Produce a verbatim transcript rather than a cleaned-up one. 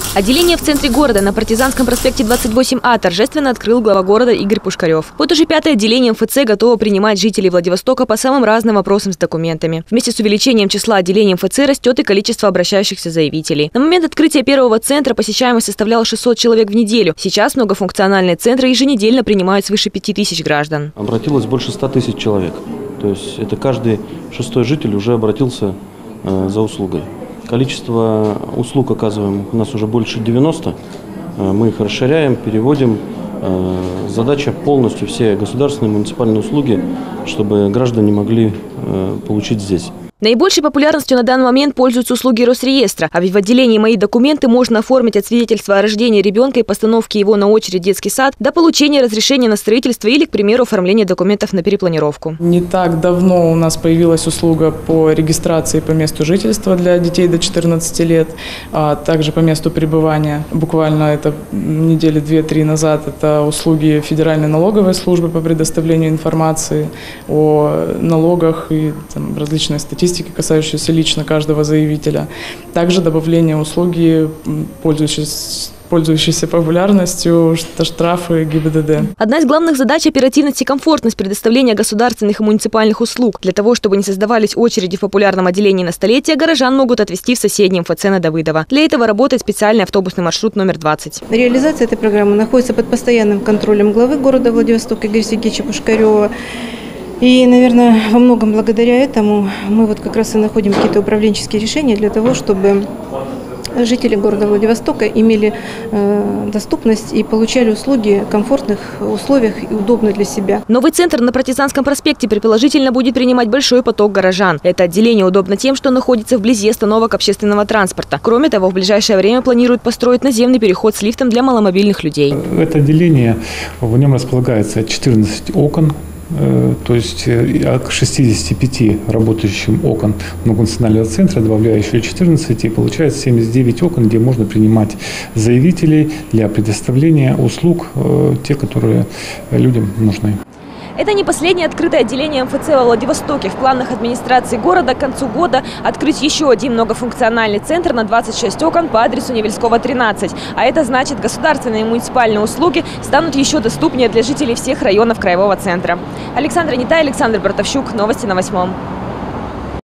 Отделение в центре города на Партизанском проспекте двадцать восемь А торжественно открыл глава города Игорь Пушкарев. Вот уже пятое отделение эм эф цэ готово принимать жителей Владивостока по самым разным вопросам с документами. Вместе с увеличением числа отделений эм эф цэ растет и количество обращающихся заявителей. На момент открытия первого центра посещаемость составляла шестьсот человек в неделю. Сейчас многофункциональные центры еженедельно принимают свыше пяти тысяч граждан. Обратилось больше ста тысяч человек. То есть это каждый шестой житель уже обратился э, за услугой. Количество услуг оказываем у нас уже больше девяноста. Мы их расширяем, переводим. Задача полностью все государственные и муниципальные услуги, чтобы граждане могли получить здесь. Наибольшей популярностью на данный момент пользуются услуги Росреестра. А ведь в отделении «Мои документы» можно оформить от свидетельства о рождении ребенка и постановки его на очередь в детский сад до получения разрешения на строительство или, к примеру, оформления документов на перепланировку. Не так давно у нас появилась услуга по регистрации по месту жительства для детей до четырнадцати лет, а также по месту пребывания. Буквально это недели две-три назад это услуги Федеральной налоговой службы по предоставлению информации о налогах и там, различной статистике, касающиеся лично каждого заявителя. Также добавление услуги, пользующейся, пользующейся популярностью, штрафы гэ бэ дэ дэ. Одна из главных задач – оперативность и комфортность предоставления государственных и муниципальных услуг. Для того, чтобы не создавались очереди в популярном отделении на столетие, горожан могут отвезти в соседний эм эф цэ на Давыдова. Для этого работает специальный автобусный маршрут номер двадцать. Реализация этой программы находится под постоянным контролем главы города Владивостока Игоря Сергеевича Пушкарева. И, наверное, во многом благодаря этому мы вот как раз и находим какие-то управленческие решения для того, чтобы жители города Владивостока имели э, доступность и получали услуги в комфортных условиях и удобно для себя. Новый центр на Партизанском проспекте предположительно будет принимать большой поток горожан. Это отделение удобно тем, что находится вблизи остановок общественного транспорта. Кроме того, в ближайшее время планируют построить наземный переход с лифтом для маломобильных людей. Это отделение, в нем располагается четырнадцать окон. То есть к шестидесяти пяти работающим окон многофункционального центра, добавляя еще четырнадцать, и получается семьдесят девять окон, где можно принимать заявителей для предоставления услуг, те, которые людям нужны. Это не последнее открытое отделение эм эф цэ во Владивостоке. В планах администрации города к концу года открыть еще один многофункциональный центр на двадцать шесть окон по адресу Невельского, тринадцать. А это значит, государственные и муниципальные услуги станут еще доступнее для жителей всех районов краевого центра. Александра Нитай, Александр Бартовщук. Новости на восьмом.